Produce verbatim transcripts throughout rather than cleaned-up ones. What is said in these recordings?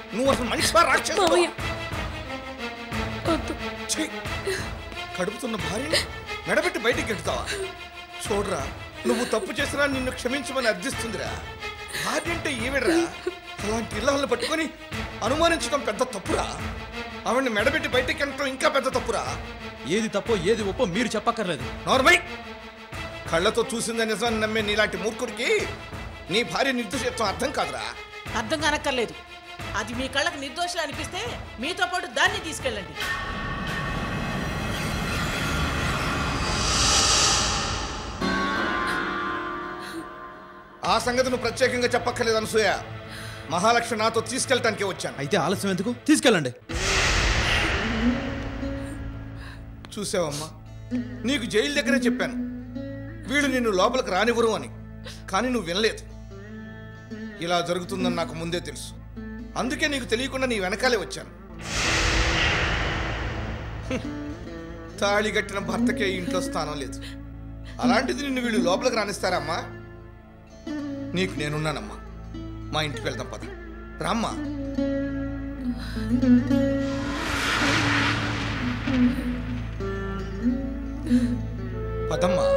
నువ్వు అసలు మనిషివా రాక్షసువా? కడుపుతున్న భార్యని మెడబెట్టి బయటికి గెలుతావా? చూడరా, నువ్వు తప్పు చేసినా నిన్ను క్షమించమని అర్థిస్తుందిరా. భార్య అంటే ఈవిడరా. అలాంటి ఇళ్ళని పట్టుకొని అనుమానించడం పెద్ద తప్పురా. ఆవిడ్ని మెడబెట్టి బయటికి వెళ్ళటం ఇంకా పెద్ద తప్పురా. ఏది తప్పో ఏది ఒప్పో మీరు చెప్పక్కర్లేదు. నార్మై, కళ్ళతో చూసిందని నిజాన్ని నమ్మే నీలాంటి మూర్ఖుడికి నీ భార్య నిర్దోషత్వం అర్థం కాదురా. అర్థం కానక్కర్లేదు. అది మీ కళ్ళకు నిర్దోషం అనిపిస్తే మీతో పాటు దాన్ని తీసుకెళ్ళండి. ఆ సంగతి నువ్వు ప్రత్యేకంగా చెప్పక్కర్లేదు అనసూయ. మహాలక్ష్మి నాతో తీసుకెళ్ళటానికి వచ్చాను. అయితే ఆలస్యం ఎందుకు? తీసుకెళ్ళండి. చూసావమ్మా, నీకు జైలు దగ్గరే చెప్పాను వీళ్ళు నిన్ను లోపలికి రానివ్వరు అని. కానీ నువ్వు వినలేదు. ఇలా జరుగుతుందని నాకు ముందే తెలుసు. అందుకే నీకు తెలియకుండా నీ వెనకాలే వచ్చాను. తాళి కట్టిన భర్తకే ఇంట్లో స్థానం లేదు. అలాంటిది నిన్ను వీళ్ళు లోపలికి రానిస్తారమ్మా? నీకు నేనున్నానమ్మా. మా ఇంటికి వెళ్దాం పద. రామ్మా. పదమ్మా.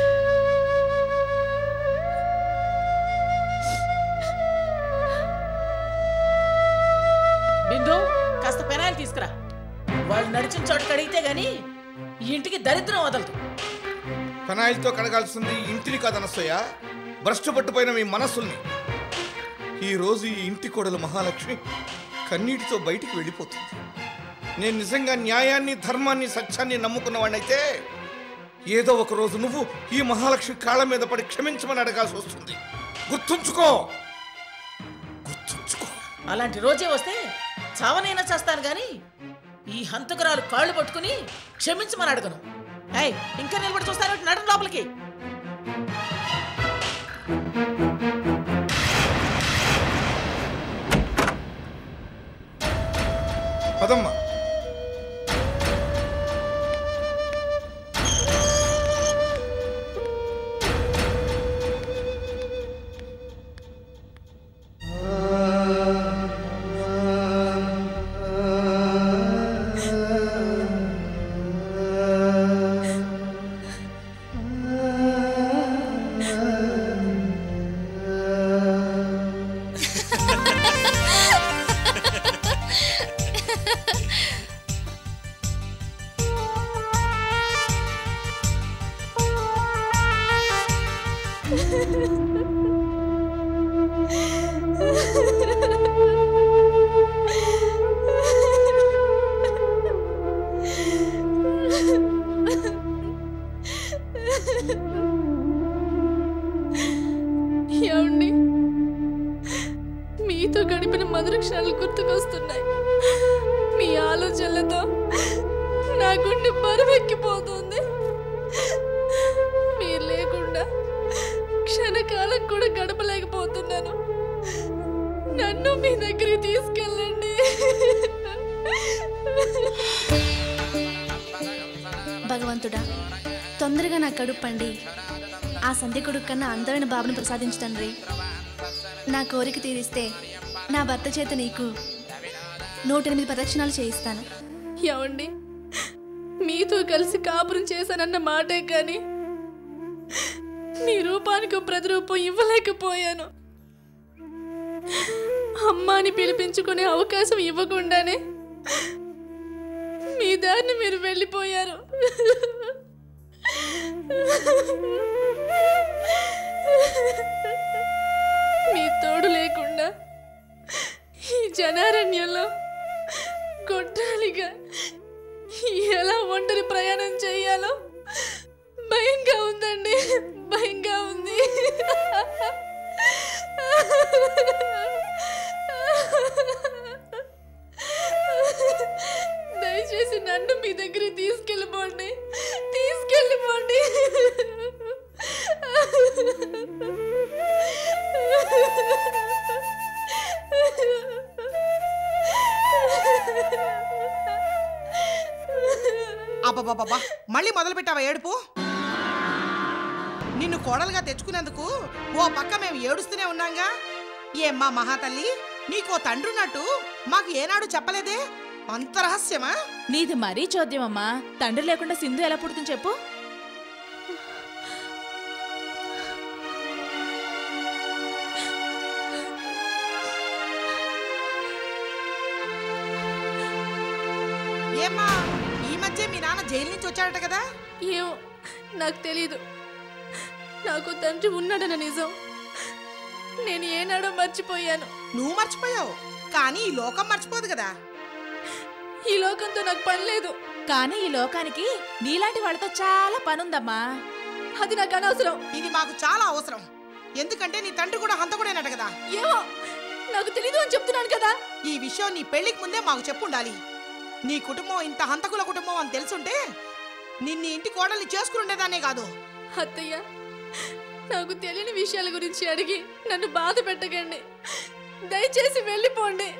బిందు, కాస్త పెనాయిలు తీసుకురా. వాళ్ళు నడిచిన చోట కడిగితే గాని ఇంటికి దరిద్రం వదలదు. పెనాయిల్తో కడగాల్సింది ఇంటిని కాదనసూయ, భ్రష్టు పట్టుపోయిన మీ మనస్సుల్ని. ఈరోజు ఈ ఇంటి కోడలు మహాలక్ష్మి కన్నీటితో బయటికి వెళ్ళిపోతుంది. నేను నిజంగా న్యాయాన్ని, ధర్మాన్ని, సత్యాన్ని నమ్ముకున్నవాడినైతే ఏదో ఒక రోజు నువ్వు ఈ మహాలక్ష్మి కాళ్ళ మీద పడి క్షమించమని అడగాల్సి వస్తుంది. గుర్తుంచుకో, గుర్తుంచుకో. అలాంటి రోజే వస్తే చావనైనా చేస్తాను గాని ఈ హంతకురాలు కాళ్ళు పట్టుకుని క్షమించమని అడగను. ఏయ్, ఇంకా నిలబడి చూస్తాను, నడు లోపలికి. పదమ్మా. ఏమండి, మీతో గడిపిన మధుర క్షణాలు గుర్తుకొస్తున్నాయి. మీ ఆలోచనలతో నా గుండె బరువెక్కిపోతుంది. మీరు లేకుండా క్షణకాలం కూడా గడపలేకపోతున్నాను. నన్ను మీ దగ్గరికి తీసుకెళ్ళండి. భగవంతుడా, తొందరగా నా కడుపండి. ఆ సంధ్య కొడుకు కన్నా అందరైన బాబుని ప్రసాదించండి. నా కోరిక తీరిస్తే నా భర్త చేత నీకు నూట ఎనిమిది ప్రదక్షిణాలు చేయిస్తాను. ఏమండి, మీతో కలిసి కాపురం చేశానన్న మాటే కానీ మీ రూపానికి ప్రతిరూపం ఇవ్వలేకపోయాను. అమ్మాని పిలిపించుకునే అవకాశం ఇవ్వకుండానే మీ దారిని మీరు వెళ్ళిపోయారు. మీ తోడు లేకుండా ఈ జనారణ్యంలో గొడ్రాలిగా ఎలా ఒంటరి ప్రయాణం చేయాలో భయంగా ఉందండి, భయంగా ఉంది. దయచేసి నన్ను మీ దగ్గరికి తీసుకెళ్ళిపోండి, తీసుకెళ్ళిపోండి. అబ్బబ్బబ్బా, మళ్ళీ మొదలు పెట్టావా ఏడుపు? నిన్ను కోడలుగా తెచ్చుకునేందుకు ఓ పక్క మేము ఏడుస్తూనే ఉన్నాంగా. ఏమ్మా మహాతల్లి, నీకో తండ్రున్నట్టు మాకు ఏనాడు చెప్పలేదే? అంత రహస్యమా? నీది మరీ చోద్యమమ్మా. తండ్రి లేకుండా సింధు ఎలా పుడుతుంది చెప్పు? ఏమ్మా, ఈ మధ్య మీ నాన్న జైలు నుంచి వచ్చాడట కదా? ఏమో నాకు తెలీదు. నాకు తండ్రి ఉన్నాడన్న నిజం నేను ఏనాడో మర్చిపోయాను. నువ్వు మర్చిపోయావు, కానీ ఈ లోకం మర్చిపోదు కదా. ఈ లోకంతో నాకు పని లేదు. కానీ ఈ లోకానికి నీలాంటి వాళ్ళతో చాలా పనుందమ్మా. అది నాకు అనవసరం. ఇది మాకు చాలా అవసరం. ఎందుకంటే నీ తండ్రి కూడా హంతకుడేనట కదా. ఏమో నాకు తెలీదు అని చెప్తున్నాను కదా. ఈ విషయం నీ పెళ్లికి ముందే మాకు చెప్పుండాలి. నీ కుటుంబం ఇంత హంతకుల కుటుంబం అని తెలుసుంటే నిన్ను ఇంటి కోడల్ని చేసుకుని ఉండేదానే కాదు. అత్తయ్య, నాకు తెలియని విషయాల గురించి అడిగి నన్ను బాధ పెట్టకండి. దయచేసి వెళ్ళిపోండి.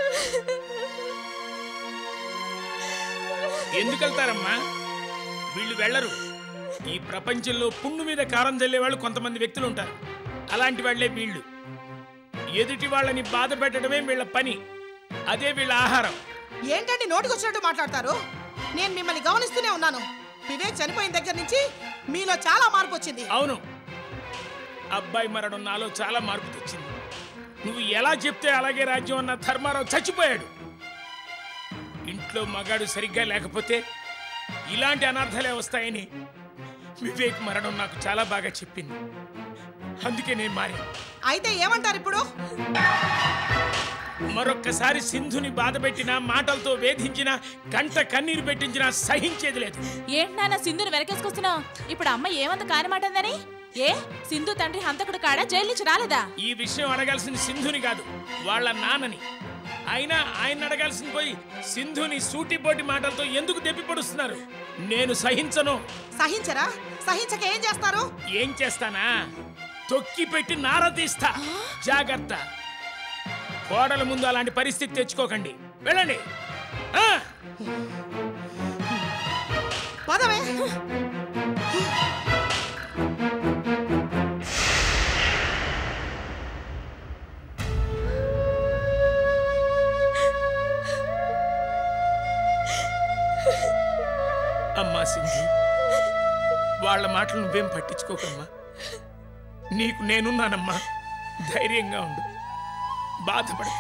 ఎందుకు వెళ్తారమ్మా? వీళ్ళు వెళ్ళరు. ఈ ప్రపంచంలో పుండు మీద కారం చల్లే వాళ్ళు కొంతమంది వ్యక్తులు ఉంటారు. అలాంటి వాళ్లే వీళ్ళు. ఎదుటి వాళ్ళని బాధ పెట్టడమే వీళ్ళ పని. అదే వీళ్ళ ఆహారం. ఏంటండి నోటికొచ్చినట్టు మాట్లాడతారు? నేను మిమ్మల్ని గమనిస్తూనే ఉన్నాను. వివేక్ చనిపోయిన దగ్గర నుంచి మీలో చాలా మార్పు వచ్చింది. అవును, అబ్బాయి మరణం నాలో చాలా మార్పు తెచ్చింది. నువ్వు ఎలా చెప్తే అలాగే రాజ్యం అన్న ధర్మారావు చచ్చిపోయాడు. ఇంట్లో మగాడు సరిగ్గా లేకపోతే ఇలాంటి అనర్థాలే వస్తాయని వివేక్ మరణం నాకు చాలా బాగా చెప్పింది. అందుకే నేను మారాను. అయితే ఏమంటారు ఇప్పుడు? మరొక్కసారి సింధుని బాధ పెట్టినా, మాటలతో వేధించినా, కంట కన్నీరు పెట్టించినా సహించేది లేదు. ఏంటి నాన్న సింధుని వెనకేసుకొస్తున్నావు? ఇప్పుడు అమ్మ ఏమంత కానమాటందని? ఏ సింధు తండ్రి హంతకుడు కాడా జైలు నుంచి రాలేదా? ఈ విషయం అడగాల్సింది సింధుని కాదు, వాళ్ళ నాన్నని. అయినా ఆయన అడగాల్సింది పోయి సింధుని సూటిపోటి మాటలతో ఎందుకు దెప్పి పొడుస్తున్నారు? నేను సహించను. సహించరా? సహించక ఏం చేస్తారు? ఏం చేస్తానా? తొక్కి పెట్టి నార తీస్తా. జాగ్రత్త. కోడల ముందు అలాంటి పరిస్థితి తెచ్చుకోకండి. వెళ్ళండి. పదవే. అమ్మా సింధు, వాళ్ళ మాటలు నువ్వేం పట్టించుకోకమ్మా. నీకు నేనున్నానమ్మా. ధైర్యంగా ఉండు, బాధపడకు.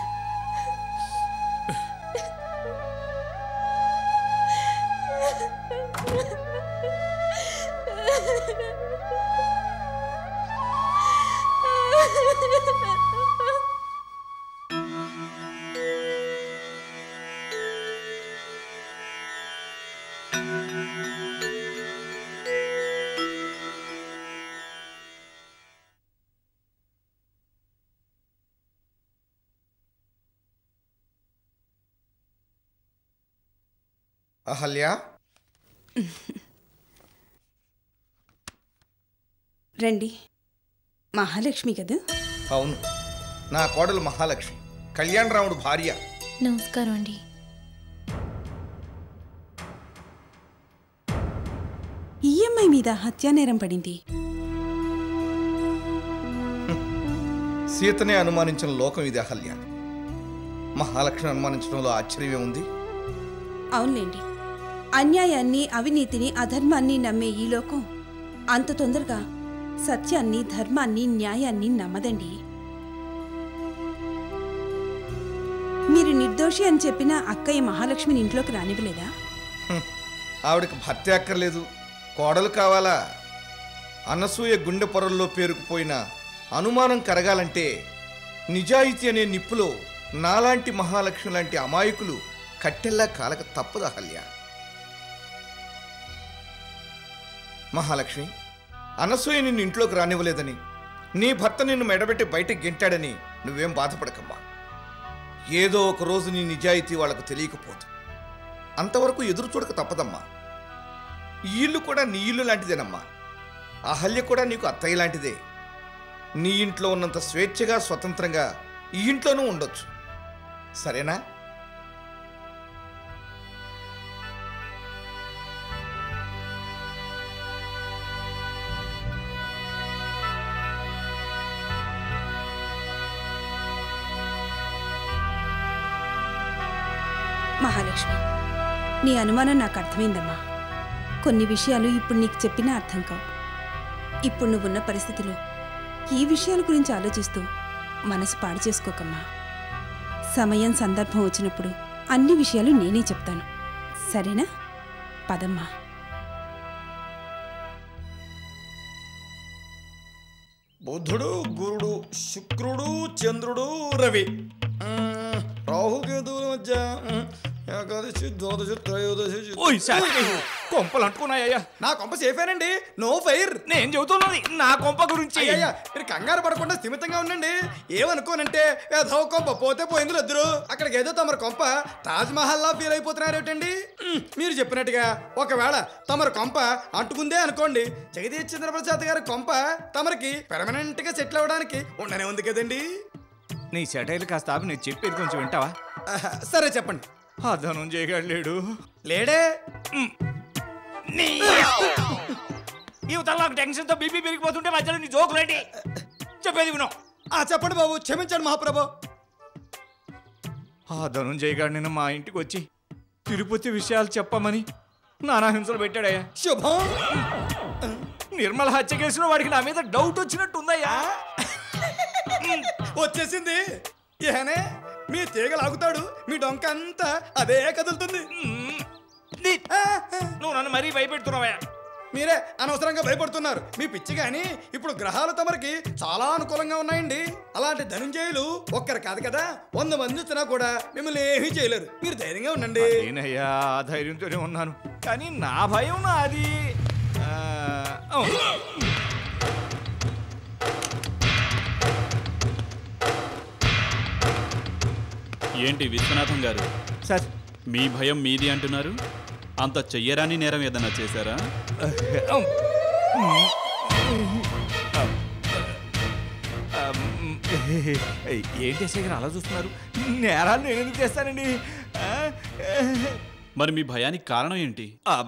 అహల్య, రండి. మహాలక్ష్మి కదా? అవును, నా కోడలు మహాలక్ష్మి, కళ్యాణరాముడు భార్య. నమస్కారం అండి. ఈ అమ్మాయి మీద హత్యానేరం పడింది. సీతనే అనుమానించిన లోకం ఇది అహల్య. మహాలక్ష్మి అనుమానించడంలో ఆశ్చర్యమే ఉంది. అవునులేండి, అన్యాయాన్ని, అవినీతిని, అధర్మాన్ని నమ్మే ఈ లోకం అంత తొందరగా సత్యాన్ని, ధర్మాన్ని, న్యాయాన్ని నమ్మదండి. మీరు నిర్దోషి అని చెప్పిన అక్కయ్య మహాలక్ష్మిని ఇంట్లోకి రానివ్వలేదా? ఆవిడకి భర్త అక్కర్లేదు, కోడలు కావాలా? అనసూయ గుండె పొరల్లో పేరుకుపోయిన అనుమానం కరగాలంటే నిజాయితీ అనే నిప్పులో నాలాంటి మహాలక్ష్మి లాంటి అమాయకులు కట్టెల్లా కాలక తప్పదు అహల్య. మహాలక్ష్మి, అనసూయ నిన్ను ఇంట్లోకి రానివ్వలేదని, నీ భర్త నిన్ను మెడబెట్టి బయటకు గెంటాడని నువ్వేం బాధపడకమ్మా. ఏదో ఒక రోజు నీ నిజాయితీ వాళ్లకు తెలియకపోదు. అంతవరకు ఎదురు చూడక తప్పదమ్మా. ఈ ఇల్లు కూడా నీ ఇల్లు లాంటిదేనమ్మా. అహల్య కూడా నీకు అత్తయ్య లాంటిదే. నీ ఇంట్లో ఉన్నంత స్వేచ్ఛగా, స్వతంత్రంగా ఈ ఇంట్లోనూ ఉండొచ్చు. సరేనా? మహాలక్ష్మి, నీ అనుమానం నాకు అర్థమైందమ్మా. కొన్ని విషయాలు ఇప్పుడు నీకు చెప్పినా అర్థం కావు. ఇప్పుడు నువ్వున్న పరిస్థితిలో ఈ విషయాల గురించి ఆలోచిస్తూ మనసు పాడు చేసుకోకమ్మా. సమయం సందర్భం వచ్చినప్పుడు అన్ని విషయాలు నేనే చెప్తాను, సరేనా? పదమ్మా. బుధుడు, గురుడు, శుక్రుడు, చంద్రుడు, రవి, రాహుకేతువుల మధ్య ఏకాదశి, ద్వాదశి, త్రయోదశి. కొంపలు అంటుకున్నాయ్యా. నా కొంప సేఫేనండి, నో ఫైర్. నేను చెబుతున్నది నా కొంప గురించి. అయ్యా మీరు కంగారు పడకుండా స్థిమితంగా ఉండండి. ఏమనుకోనంటే ఏదో కొంప పోతే పోయింది వద్దురు. అక్కడికి ఏదో తమరు కొంప తాజ్ మహల్ లా ఫీల్ అయిపోతున్నారేటండి. మీరు చెప్పినట్టుగా ఒకవేళ తమరు కొంప అంటుకుందే అనుకోండి, జగదీష్ చంద్రప్రసాద్ గారి కొంప తమరికి పెర్మనెంట్ గా సెటిల్ అవ్వడానికి ఉండనే ఉంది కదండి. నీ సెటైల్ కాస్త ఆపి, నేను చెప్పేది కొంచెం వింటావా? సరే చెప్పండి. ఆ ధనుంజయ్ గారు లేడు. లేడే? యువతల నాకు టెన్షన్తో బీపీ పెరిగిపోతుంటే మధ్యలో నీ జోకులేంటి? చెప్పేది విను. చెప్పండి బాబు, క్షమించండి మహాప్రభు. ఆ ధనుంజయ్ గారు నిన్న మా ఇంటికి వచ్చి తిరుపతి విషయాలు చెప్పమని నానా హింసలు పెట్టాడయ్యా. శుభం. నిర్మల హత్య కేసులో వాడికి నా మీద డౌట్ వచ్చినట్టుందయ్యా. వచ్చేసింది. ఏనే మీ తీగ లాగుతాడు, మీ డొంక అంతా అదే కదులుతుంది. నువ్వు నన్ను మరీ భయపెడుతున్నావయ్యా. మీరే అనవసరంగా భయపడుతున్నారు. మీ పిచ్చి గాని ఇప్పుడు గ్రహాలు తమరికి చాలా అనుకూలంగా ఉన్నాయండి. అలాంటి ధనుంజయులు ఒక్కరు కాదు కదా, వంద మంది వచ్చినా కూడా మిమ్మల్ని ఏమీ చేయలేరు. మీరు ధైర్యంగా ఉండండి. నేనయ్యా ధైర్యంతోనే ఉన్నాను, కానీ నా భయం నాది. ఏంటి విశ్వనాథం గారు సార్, మీ భయం మీది అంటున్నారు? అంత చెయ్యరాని నేరం ఏదన్నా చేశారా? ఏంటి శేఖర్ అలా చూస్తున్నారు? నేరాలు నేను ఎందుకు చేస్తానండి? మరి మీ భయానికి కారణం ఏంటి?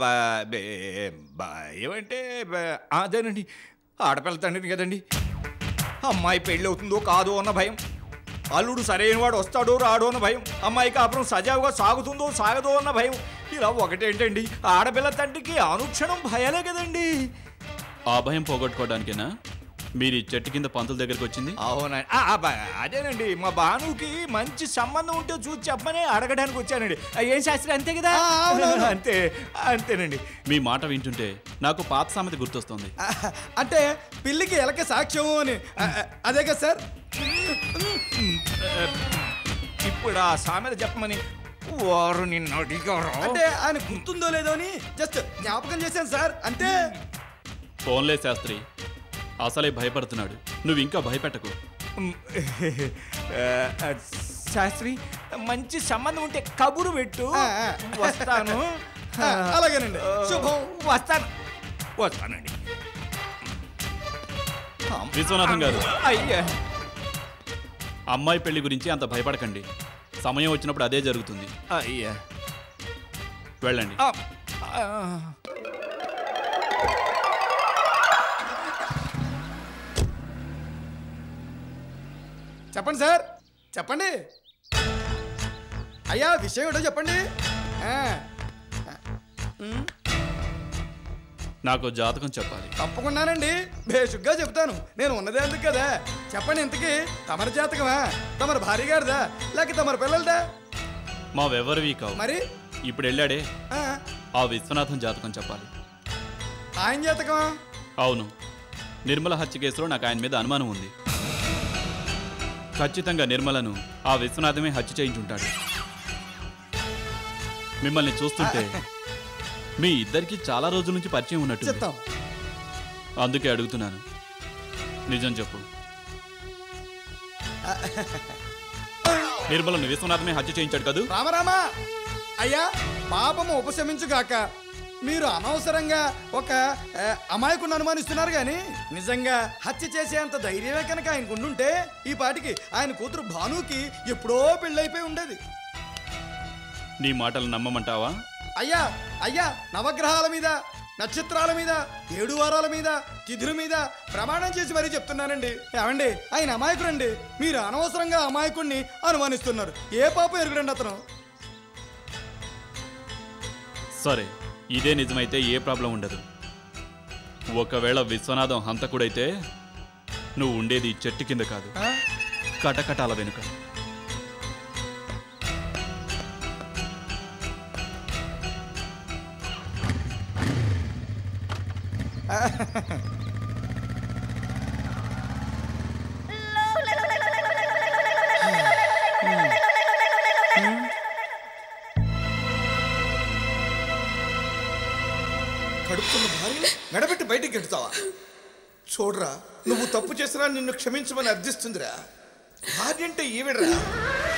ఏమంటే అదేనండి, ఆడపిల్ల తండ్రిని కదండి. అమ్మాయి పెళ్ళి అవుతుందో కాదో అన్న భయం, అల్లుడు సరైన వాడు వస్తాడో రాడో అన్న భయం, అమ్మాయి కాపురం సజావుగా సాగుతుందో సాగదో అన్న భయం. ఇలా ఒకటేంటండి, ఆడపిల్ల తండ్రికి అనుక్షణం భయాలే కదండి. ఆ భయం పోగొట్టుకోవడానికేనా మీరు ఈ చెట్టు కింద పంతుల దగ్గరికి వచ్చింది? అవునండి, అదేనండి, మా భానుకి మంచి సంబంధం ఉంటే చూసి చెప్పమని అడగడానికి వచ్చానండి. ఏం శాస్త్రి అంతే కదా? అంతే అంతేనండి. మీ మాట వింటుంటే నాకు పాత సామెత గుర్తొస్తుంది. అంటే పిల్లికి ఎలక సాక్ష్యము అని, అదే కదా సార్? ఇప్పుడు ఆ సామెత చెప్పమని వారు నిన్ను అడిగారు. అంటే ఆయన గుర్తుందో లేదో అని జస్ట్ జ్ఞాపకం చేశాను సార్, అంతే. ఫోన్లే శాస్త్రి, అసలే భయపడుతున్నాడు, నువ్వు ఇంకా భయపెట్టకు. శాస్త్రి, మంచి సంబంధం ఉంటే కబురు పెట్టు, వస్తాను. అలాగేనండి, శుభం. వస్తాను వస్తానండి. విశ్వనాథం గారు, అయ్యా అమ్మాయి పెళ్లి గురించి అంత భయపడకండి. సమయం వచ్చినప్పుడు అదే జరుగుతుంది. అయ్యా వెళ్ళండి. చెప్పండి సార్, చెప్పండి అయ్యా, విషయం ఏంటో చెప్పండి. నాకు జాతకం చెప్పాలి. తప్పకుండానండి, బేషుగ్గా చెప్తాను. నేను ఉన్నదే అందుకు కదా. చెప్పండి, ఇంతకీ తమరి జాతకమా, తమరి భార్య గారిదా, లేక తమరి పిల్లలదా? మావెవరివి కావు. మరి ఇప్పుడు వెళ్ళాడే ఆ విశ్వనాథం జాతకం చెప్పాలి. ఆయన జాతకమా? అవును, నిర్మల హత్య కేసులో నాకు ఆయన మీద అనుమానం ఉంది. ఖచ్చితంగా నిర్మలను ఆ విశ్వనాథమే హత్య చేయించుంటాడు. మిమ్మల్ని చూస్తుంటే మీ ఇద్దరికి చాలా రోజుల నుంచి పరిచయం ఉన్నట్టు, అందుకే అడుగుతున్నాను. నిజం చెప్పు, నిర్మలను విశ్వనాథమే హత్య చేయించాడు కదూ? రామరామా అయ్యా, పాపము ఉపశమించుగాక. మీరు అనవసరంగా ఒక అమాయకుని అనుమానిస్తున్నారు కానీ నిజంగా హత్య చేసేంత ధైర్యమే కనుక ఆయనకు ఉండుంటే ఈ పాటికి ఆయన కూతురు భానుకి ఎప్పుడో పెళ్ళైపోయి ఉండేది. నీ మాటలు నమ్మమంటావా? అయ్యా అయ్యా నవగ్రహాల మీద, నక్షత్రాల మీద, ఏడు వారాల మీద, తిథుల మీద ప్రమాణం చేసి మరీ చెప్తున్నానండి. ఏమండి, ఆయన అమాయకుడండి. మీరు అనవసరంగా అమాయకుడిని అనుమానిస్తున్నారు. ఏ పాపం ఎరుగుడండి అతను. సరే, ఇదే నిజమైతే ఏ ప్రాబ్లం ఉండదు. ఒకవేళ విశ్వనాథం హంతకుడైతే నువ్వు ఉండేది చెట్టు కింద కాదు, కటకటాల వెనుక. కడుపుతున్న భార్యని మెడబెట్టి బయటికి గెడుతావా? చూడరా, నువ్వు తప్పు చేసినా నిన్ను క్షమించమని అర్థిస్తుందిరా. భార్య అంటే ఈవిడరా.